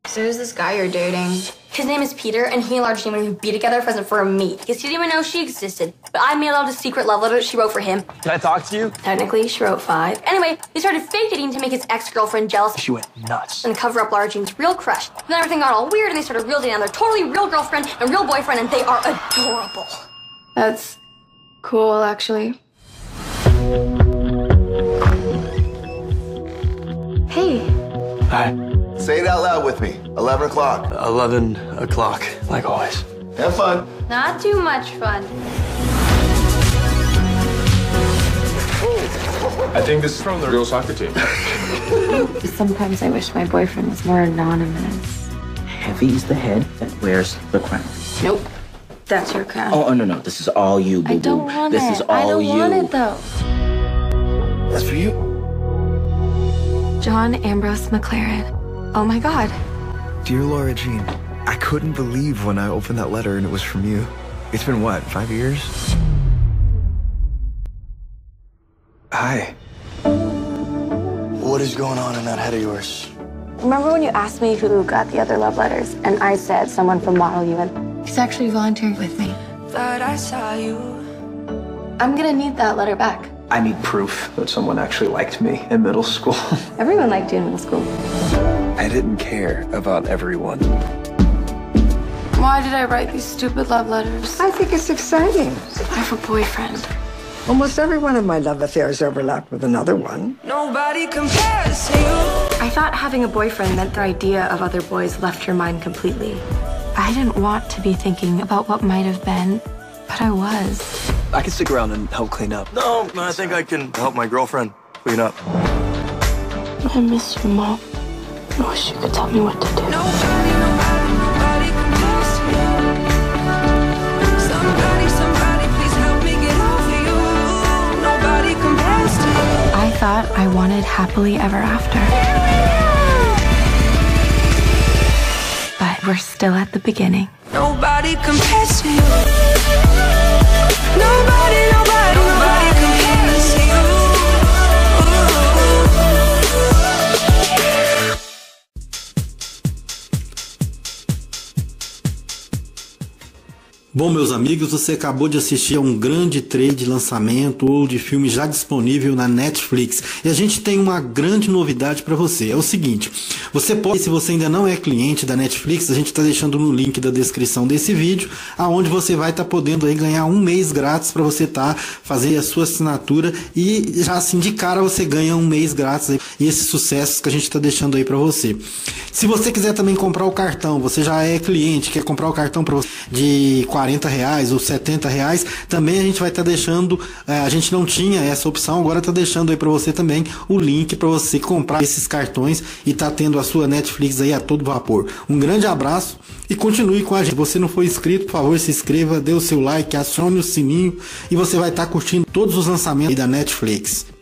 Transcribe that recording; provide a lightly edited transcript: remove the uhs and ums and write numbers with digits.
So who's this guy you're dating? His name is Peter, and he and Large Demon would be together present for me. Because he didn't even know she existed. But I mailed out a secret love letter that she wrote for him. Can I talk to you? Technically, she wrote 5. Anyway, they started fake dating to make his ex-girlfriend jealous. She went nuts. And cover up Lara Jean's real crush. Then everything got all weird, and they started real dating on their totally real girlfriend and real boyfriend, and they are adorable. That's cool, actually. Hey. Hi. Say it out loud with me. 11 o'clock. 11 o'clock, like always. Have fun. Not too much fun. I think this is from the real soccer team. Sometimes I wish my boyfriend was more anonymous. Heavy is the head that wears the crown. Nope. That's your crown. Oh, no. This is all you, boo-boo. I don't want this it. is all I don't you. want it, though. That's for you. John Ambrose McLaren. Oh my God. Dear Lara Jean, I couldn't believe when I opened that letter and it was from you. It's been what, 5 years? Hi. What is going on in that head of yours? Remember when you asked me who got the other love letters? And I said someone from Model UN. He's actually volunteering with me. Thought I saw you. I'm gonna need that letter back. I need proof that someone actually liked me in middle school. Everyone liked you in middle school. I didn't care about everyone. Why did I write these stupid love letters? I think it's exciting. I have a boyfriend. Almost every one of my love affairs overlapped with another one. Nobody compares to you. I thought having a boyfriend meant the idea of other boys left your mind completely. I didn't want to be thinking about what might have been, but I was. I can stick around and help clean up. No, I think I can help my girlfriend clean up. I miss you, Mom. I wish you could tell me what to do. Nobody compares to you. Somebody, please help me get over you. Nobody compares to you. I thought I wanted happily ever after. But we're still at the beginning. Nobody compares to you. Nobody compares to you. Bom, meus amigos, você acabou de assistir a um grande trailer de lançamento ou de filme já disponível na Netflix. E a gente tem uma grande novidade para você. É o seguinte, você pode, se você ainda não é cliente da Netflix, a gente está deixando no link da descrição desse vídeo, aonde você vai estar podendo aí ganhar um mês grátis para você fazer a sua assinatura e já assim de cara você ganha um mês grátis aí, e esses sucessos que a gente está deixando aí para você. Se você quiser também comprar o cartão, você já é cliente, quer comprar o cartão para você de R$40 ou R$70, também a gente vai estar deixando, a gente não tinha essa opção, agora está deixando aí para você também o link para você comprar esses cartões e tá tendo a sua Netflix aí a todo vapor. Um grande abraço e continue com a gente. Se você não for inscrito, por favor, se inscreva, dê o seu like, acione o sininho e você vai estar curtindo todos os lançamentos aí da Netflix.